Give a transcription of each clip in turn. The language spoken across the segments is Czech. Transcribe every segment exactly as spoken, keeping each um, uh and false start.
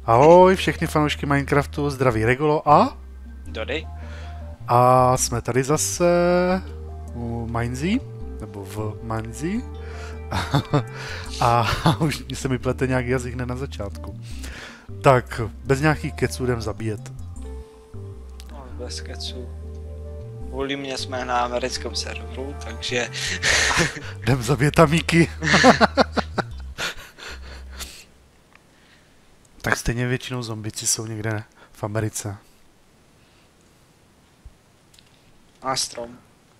Ahoj, všechny fanoušky Minecraftu, zdraví Regolo a... Dody. A jsme tady zase u Minezi, nebo v Minezi. A už se mi plete nějaký jazyk hned na začátku. Tak, bez nějakých keců jdem zabíjet. No, bez keců. Kvůli mě jsme na americkém serveru, takže... Jdem zabíjet amíky. Tak stejně většinou zombici jsou někde v Americe. A strom.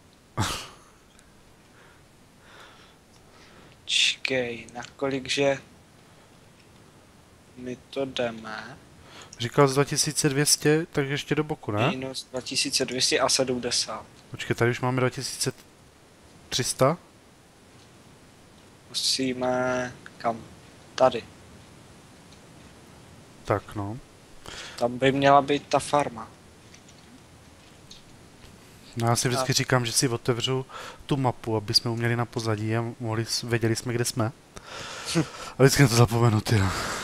Čekej, nakolikže my to jdeme? Říkal z dva tisíce dvě stě, tak ještě do boku, ne? Minus dva tisíce dvě stě sedmdesát. Počkej, tady už máme dva tisíce tři sta. Musíme... kam? Tady. Tak no. Tam by měla být ta farma. No já si vždycky říkám, že si otevřu tu mapu, aby jsme uměli na pozadí a mohli, věděli jsme, kde jsme. A vždycky na to zapomenu, ty.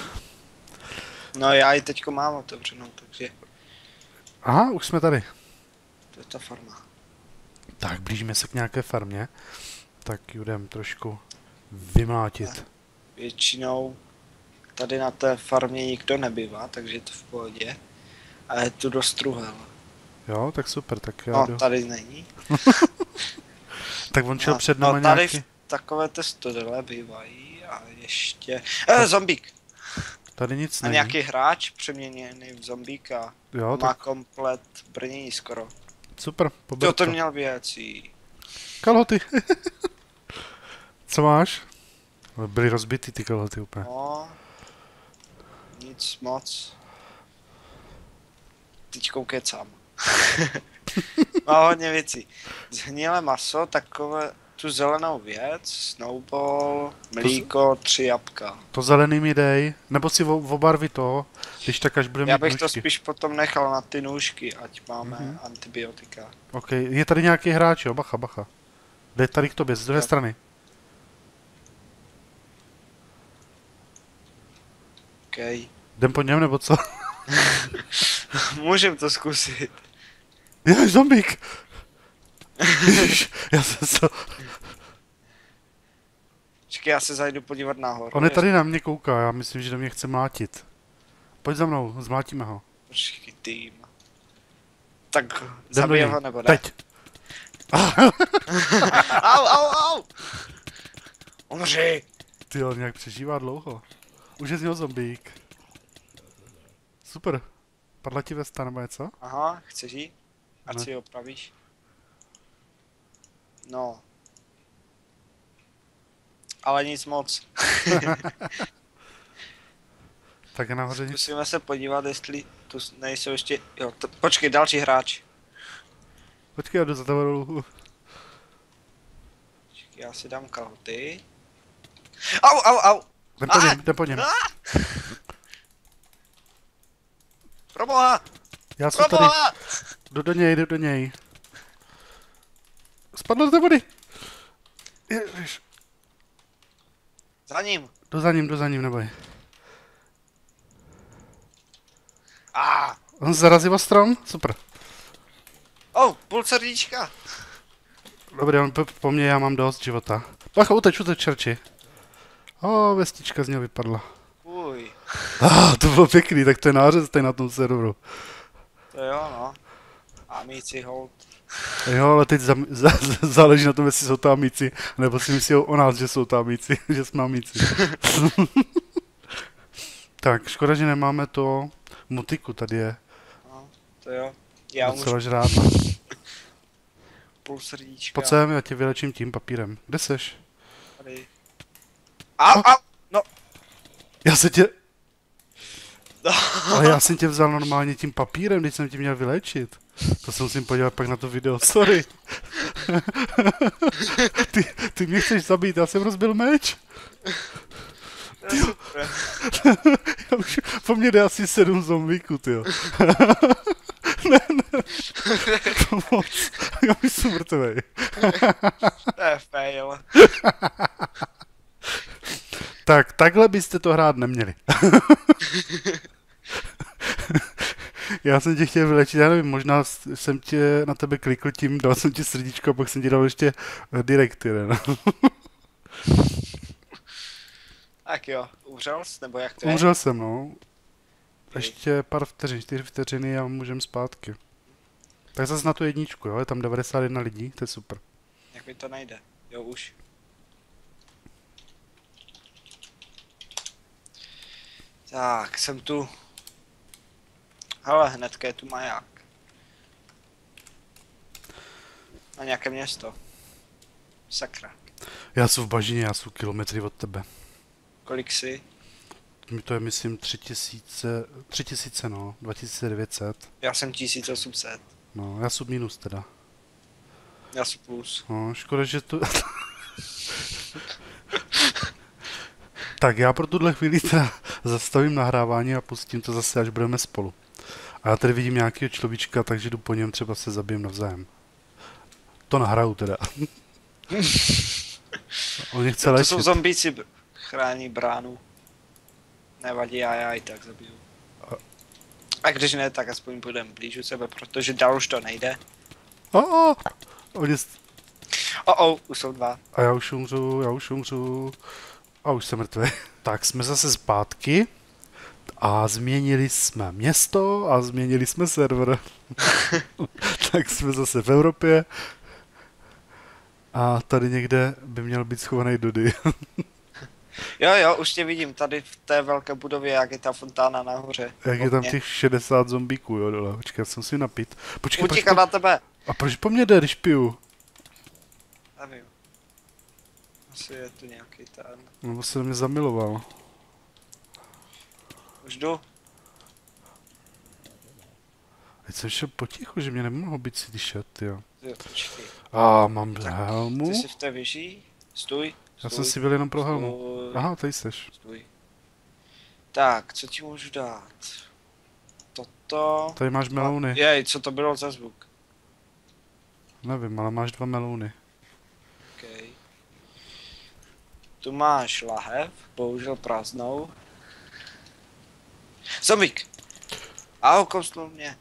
No já ji teďko mám otevřenou, takže... Aha, už jsme tady. To je ta farma. Tak, blížíme se k nějaké farmě. Tak ji jdem trošku vymlátit. Většinou tady na té farmě nikdo nebývá, takže je to v pohodě. A je tu dost truhel. Jo, tak super, tak já No, jdu. tady není. Tak on šel No, před námi no, tady nějaký... v takové stodele bývají a ještě... Eh, zombík! Tady nic A není. nějaký hráč přeměněný v zombíka. Jo, Má tak komplet brnění skoro. super, pober To to to. měl věcí. Kalhoty. Co máš? Byly rozbity ty kalhoty úplně. No... Nic moc. Teďkou kecám. Má hodně věcí. Zhnilé maso, takové tu zelenou věc, snowball, mlíko, tři jabka. To zelený mi dej, nebo si v obarvi to, když tak až budeme Já mít bych to nůžky. spíš potom nechal na ty nůžky, ať máme Mhm. antibiotika. Ok, je tady nějaký hráč, jo, bacha, bacha. Jde tady k tobě, z druhé Tak. strany. OK. Jdem po něm, nebo co? Můžem to zkusit. Je, zombík! Ježiš, já jsem se... Čekaj, já se zajdu podívat nahoru. On je tady na mě kouká, já myslím, že do mě chce mlátit. Pojď za mnou, zmlátíme ho. Počkej, tým. Tak Jdem do zabijem něj. ho nebo ne? Teď! Au, au, au! Umři! Ty on nějak přežívá dlouho. Už je z něho zombík. Super. Padla ti vesta nebo něco? Aha, chceš jí? Ať Ne. si ji opravíš. No. Ale nic moc. Tak je nahoře nic. Musíme se podívat, jestli tu nejsou ještě... Jo, to... počkej, další hráč. Počkej, já jdu za tebou dolů. Počkej, já si dám kalhoty. Au, au, au! Jdem po Ah! něm, jdem po něm. Proboha! Já jsem tady. Proboha! Jdu do něj, jdu do něj. Spadl do té vody. Ježiš. Za ním! Jdu za ním, jdu za ním, neboj. Ah! On zarazil o strom? Super. Oh, půl srdíčka! Dobrý, on po, po mně, já mám dost života. Bacha, uteč, uteč, čerči. O, vestička z něho vypadla. Uj, Ah, to bylo pěkný, tak to je nářez tady na tom serveru. to jo no. Amici hold. Jo, ale teď za, za, záleží na tom, jestli jsou to amíci, nebo si myslí o nás, že jsou to amíci, že jsme amíci. Tak, škoda, že nemáme to mutiku, tady je No, to jo. Já docela můžu žrádla. půl srdíčka. Pojď sem, já tě vylečím tím papírem. Kde seš? Tady. Au, au! No, Já se tě... no. Ale já jsem tě vzal normálně tím papírem, když jsem tě měl vylečit. To se musím podívat pak na to video, sorry. ty, ty mě chceš zabít, já jsem rozbil meč. To je super. Já už, po mně jde asi sedm zombíků, tyjo. ne, ne. Pomoc. Já už jsem mrtvej. To je fail. Tak, takhle byste to hrát neměli. Já jsem tě chtěl vylečit, já nevím, možná s- jsem tě na tebe klikl tím, dal jsem ti srdíčko a pak jsem ti dal ještě eh, direct jeden. Tak jo, umřel jsi, nebo jak to je? Umřel jsem, no. Okay. Ještě pár vteřin, čtyři vteřiny a můžem zpátky. Tak zase na tu jedničku, jo, je tam devadesát jedna lidí, to je super. Jak mi to nejde? Jo, už. Tak, jsem tu. Hele, hnedka je tu maják. A nějaké město. Sakra. Já jsem v bažině, já jsem kilometry od tebe. Kolik jsi? Mi to je, myslím, tři tisíce, tři tisíce, no, dva tisíce devět set. Já jsem tisíc osm set. No, já jsem minus teda. Já jsem plus. No, škoda, že tu... Tak já pro tuhle chvíli teda zastavím nahrávání a pustím to zase, až budeme spolu. A já tady vidím nějakého človíčka, takže jdu po něm, třeba se zabijem navzájem. To nahraju teda. On mě chce To léčit. jsou zombíci, br- chrání bránu. Nevadí, já, já i tak zabiju. A když ne, tak aspoň budem blíž u sebe, protože dál už to nejde. Oh, oni... s- O, oh, už jsou dva. A já už umřu, já už umřu. A už jsem mrtvý. Tak jsme zase zpátky. A změnili jsme město a změnili jsme server. Tak jsme zase v Evropě. A tady někde by měl být schovaný Dudy. Jo, jo, už tě vidím tady v té velké budově, jak je ta fontána nahoře. Jak je tam Okně. těch šedesát zombíků, jo, dole. Počkej, já jsem si napít. Počkej, proč Utíká po... na tebe. A proč po mně jde, když piju? Nevím. Asi je tu nějaký ten. Nebo se do mě zamiloval. Už jdu. Teď jsem šel potichu, že mě nemohlo být slyšet, jo. Jo, počkej. A mám Tak, helmu. Ty jsi v té věži? Stůj. Já Stůj. jsem si byl jenom pro helmu. Stůj. Aha, tady seš. Stůj. Tak, co ti můžu dát? Toto. Tady máš melouny. Jej, co to bylo za zvuk? Nevím, ale máš dva melouny. Okay. Tu máš lahev, bohužel prázdnou. Zombík! Aho, kousnul mě.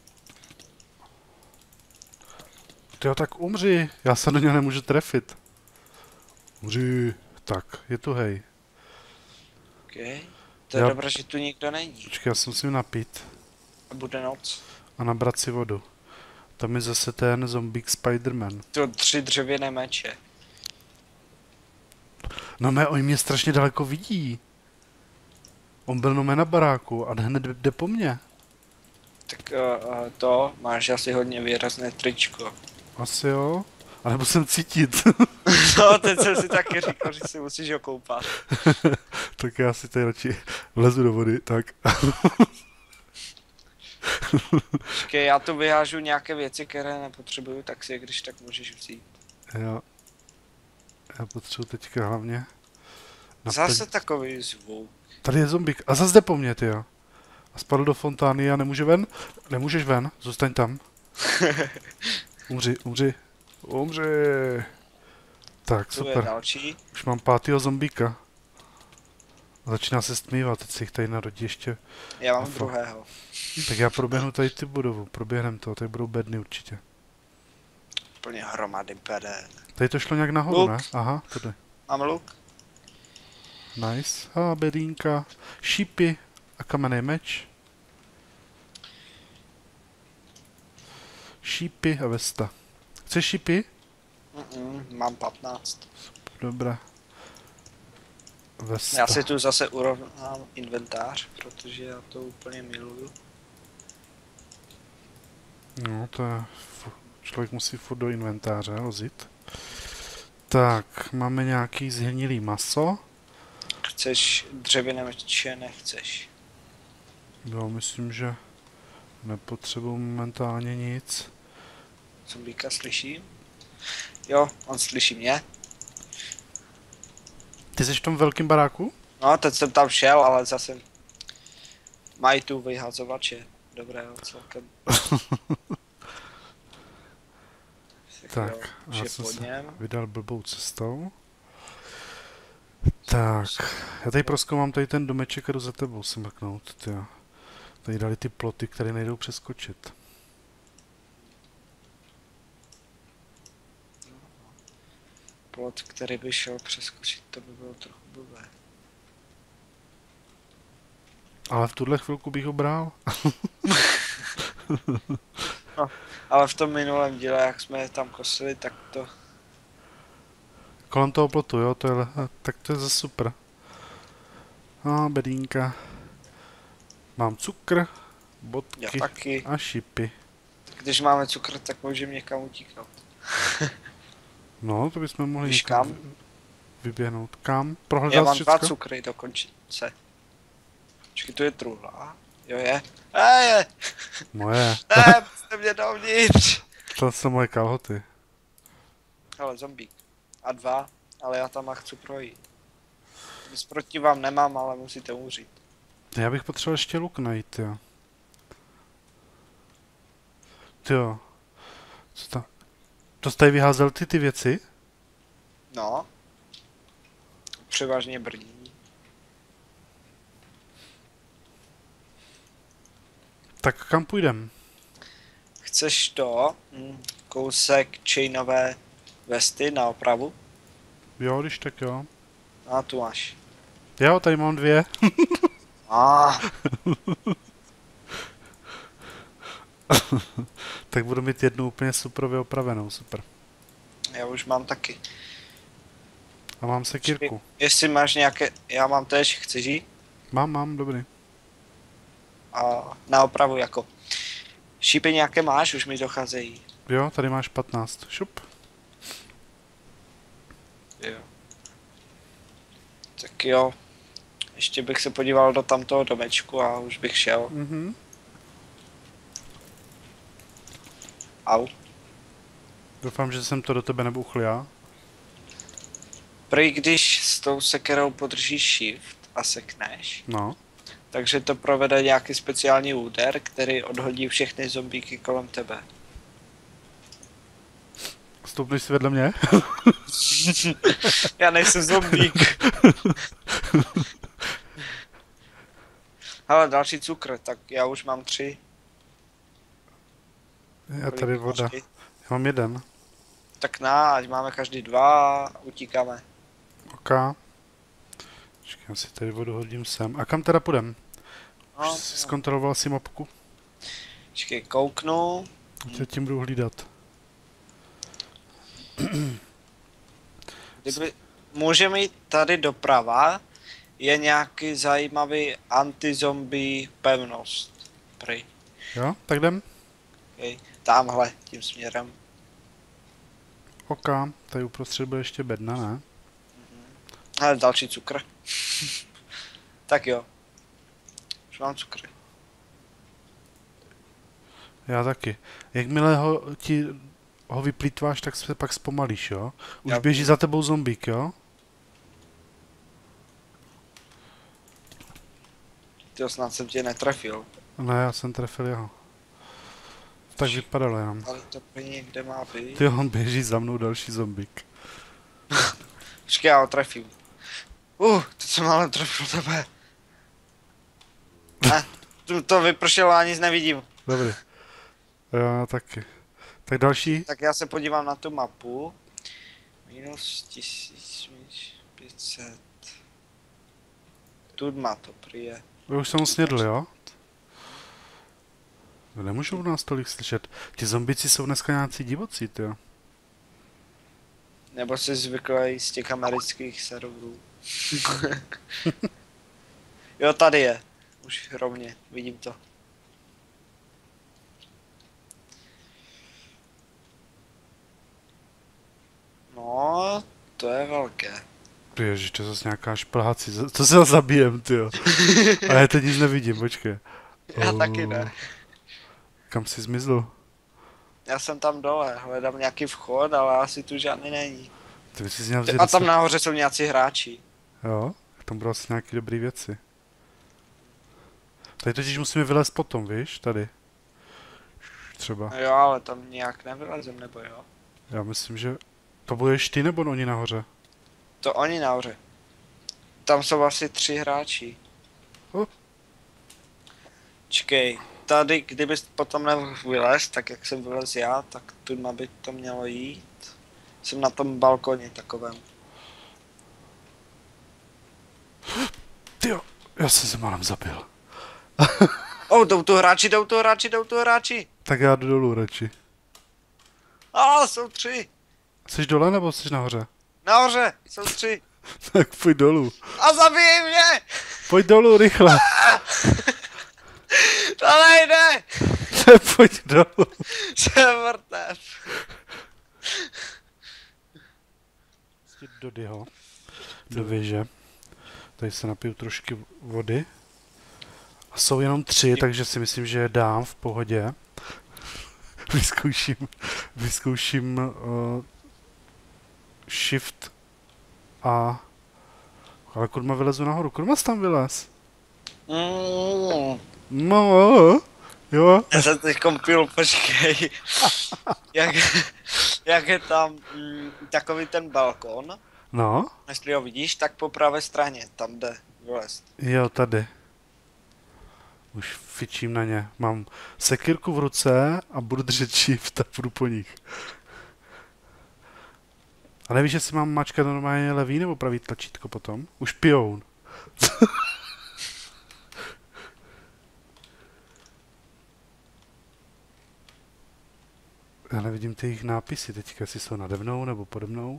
Tyjo, tak umři. Já se do něho nemůžu trefit. Umři. Tak, je tu hej. Okay. To je Já- dobré, že tu nikdo není. Počkej, já se musím napít. A bude noc. A nabrat si vodu. Tam je zase ten zombík Spiderman. To tři dřevěné meče. No mé, oni mě strašně daleko vidí. On byl no mé na baráku a hned jde po mně. Tak uh, uh, to, máš asi hodně výrazné tričko. Asi jo. A nebo jsem cítit. No, teď jsem si taky říkal, že si musíš okoupat. Tak já si tady radši vlezu do vody, tak. Počkej, já tu vyhážu nějaké věci, které nepotřebuju, tak si je když tak můžeš vzít. Já, já potřebuji teďka hlavně. naplň- Zase takový zvuk. Tady je zombík. A zase jde po mně, ty jo. A spadl do fontány a nemůže ven? Nemůžeš ven, zůstaň tam. Umři, umři. Umři. Tak, Tu je super. další. Už mám pátýho zombíka. Začíná se stmívat, teď si jich tady narodí ještě. Já mám A fakt. druhého. Tak já proběhnu tady ty budovu, proběhnem to, tady budou bedny určitě. Plně hromady beden. Tady to šlo nějak nahoru, Luk. ne? Aha, tady. Mám luk? Nice. A bedínka, šípy a kamenný meč. Šípy a vesta. Chceš šípy? Mm-mm, mám patnáct. Dobré. Vesta. Já si tu zase urovnám inventář, protože já to úplně miluju. No, to je... fu- Člověk musí furt do inventáře hozit. Tak, máme nějaký zhnilý maso. Chceš dřevěné meče, nechceš. Jo, myslím, že nepotřebuji momentálně nic. Zombíka slyším? Jo, on slyší mě. Ty jsi v tom velkém baráku? No, teď jsem tam šel, ale zase mají tu vyhazovače. Dobrého celkem. Tak, jo, já už jsem je pod se něm. vydal blbou cestou. Tak, já tady proskoumám tady ten domeček a jdu za tebou si mrknout, tyjo. Tady dali ty ploty, které nejdou přeskočit. Plot, který by šel přeskočit, to by bylo trochu blbé. Ale v tuhle chvilku bych ho bral. No, ale v tom minulém díle, jak jsme je tam kosili, tak to... Kolem toho plotu, jo, to je, tak to je za super. A bedínka. Mám cukr, bodky a šipy. Když máme cukr, tak můžeme někam utíknout. No, to bychom mohli Víš kam? Vyběhnout. Kam? Prohledat Já mám všecko? dva cukry do končice. Počkej, tu je truhla. Jo je. Eee! Moje. Ne, jste mě dovnitř. To jsou moje kalhoty. Hele, zombík. A dva, ale já tam chci projít. Nic proti vám nemám, ale musíte umřít. Já bych potřeboval ještě luk najít, jo. Jo. Co to? To jsi tady vyházel ty ty věci? No. Převážně brnění. Tak kam půjdem? Chceš to? Hm, kousek chainové vesty na opravu? Jo, když tak jo. A tu máš. Jo, tady mám dvě. Ah. Tak budu mít jednu úplně superově opravenou, super. Já už mám taky. A mám sekírku. Jestli máš nějaké, já mám též, chceš jít? Mám, mám, dobrý. A na opravu jako. Šípy nějaké máš, už mi docházejí. Jo, tady máš patnáct. Šup. Jo. Tak jo. Ještě bych se podíval do tamtoho domečku a už bych šel. Mhm. Au. Doufám, že jsem to do tebe nebuchl já. Prý když s tou sekerou podržíš shift a sekneš, No. takže to provede nějaký speciální úder, který odhodí všechny zombíky kolem tebe. Stoupneš si vedle mě? Já nejsem zombík. Hele, další cukr, tak já už mám tři. Já tady voda. Já mám jeden. Tak na, ať máme každý dva a utíkáme. Ok. Já si tady vodu hodím sem. A kam teda půjdem? No, Už jsi zkontroloval si mapku? Počkej, kouknu. Já tím budu hlídat. Kdyby... Můžeme jít tady doprava. Je nějaký zajímavý antizombie pevnost. Prý. Jo, tak jdem. Okay. Támhle, tím směrem. Ok, tady uprostřed bude ještě bedna, ne? Ale další cukr. Tak jo. Už mám cukry. Já taky. Jakmile ho, ti, ho vyplýtváš, tak se pak zpomalíš, jo? Už Já... běží za tebou zombík, jo? Tyjo, snad jsem tě netrefil. Ne, já jsem trefil jeho. Tak vypadalo jenom. Ale to prý někde má být. Ty on běží za mnou další zombík. Počkej, já ho trefím. Uh, teď jsem ale trefil tebe. Ne, to, to vypršelo a nic nevidím. Dobrý. Já taky. Tak další? Tak já se podívám na tu mapu. Minus tisíc pět set. Tu má to prý je. Vy už jsem ho snědl, jo? Nemůžou nás tolik slyšet. Ti zombici jsou dneska nějací divocí, tyjo. Nebo jsi zvyklý z těch amerických serverů. Jo, tady je. Už rovně, vidím to. No, to je velké. Ježiš, to je zase nějaká šplhací, to se ho zabijem, tyjo. A já teď nic nevidím, počkej. Já Oh. taky ne. Kam jsi zmizl? Já jsem tam dole, hledám nějaký vchod, ale asi tu žádný není. Ty bys si měl vzít A tam nahoře jsou nějací hráči. Jo, tam budou asi nějaký dobrý věci. Tady totiž musíme vylézt potom, víš, tady. Třeba. No jo, ale tam nějak nevylezem, nebo jo? Já myslím, že to budeš ty nebo oni nahoře? To oni nahoře. Tam jsou asi tři hráči. Oh. Počkej, tady, kdybys potom nevylez, tak jak jsem vylez já, tak tu by to mělo jít. Jsem na tom balkoně takovém. Tyjo, já jsem se málem zabil. Oh, jdou tu hráči, jdou tu hráči, jdou tu hráči. Tak já jdu dolů radši. A oh, jsou tři. Jsi dole nebo jsi nahoře? Nahoře, jsou tři. Tak pojď dolů. A zabijej mě! Pojď dolů, rychle. To nejde! Pojď dolů. Jsem mrtev. Do dyho. Do věže. Tady se napiju trošky vody. A jsou jenom tři, takže si myslím, že je dám v pohodě. Vyzkouším, vyzkouším uh, shift a... Ale kurma vylezu nahoru. Kurma jsi tam vylez. Mm. No, jo. Já jsem teď kompil, počkej. jak, jak je tam mm, takový ten balkon, No. jestli ho vidíš, tak po pravé straně, tam jde vylezt. Jo, tady. Už fičím na ně. Mám sekírku v ruce a budu držet shift a budu po nich. A nevíš, jestli mám mačkat normálně levý nebo pravý tlačítko potom? Už pijou. Já nevidím ty jejich nápisy teďka, jestli jsou nade mnou nebo pode mnou.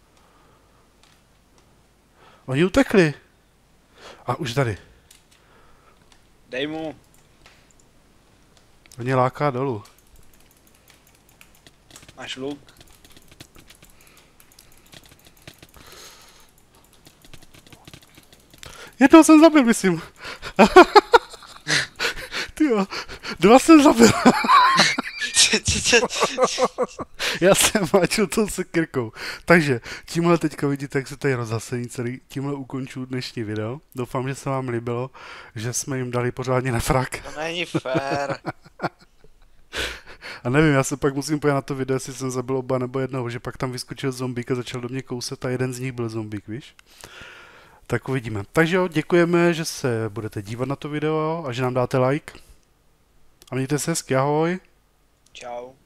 Oni utekli. A už tady. Dej mu. Oni láká dolů. Máš luk? Jednoho jsem zabil, myslím. Tyjo, dva jsem zabil. Já jsem máčil tou sekirkou. Takže tímhle teďka vidíte, jak se tady rozhasení celý. Tímhle ukončuju dnešní video. Doufám, že se vám líbilo, že jsme jim dali pořádně na frak. To není fér. A nevím, já se pak musím pojít na to video, jestli jsem zabil oba nebo jednoho, že pak tam vyskočil zombík a začal do mě kousat a jeden z nich byl zombík, víš? Tak uvidíme. Takže jo, děkujeme, že se budete dívat na to video a že nám dáte like. A mějte se hezky, ahoj. Čau.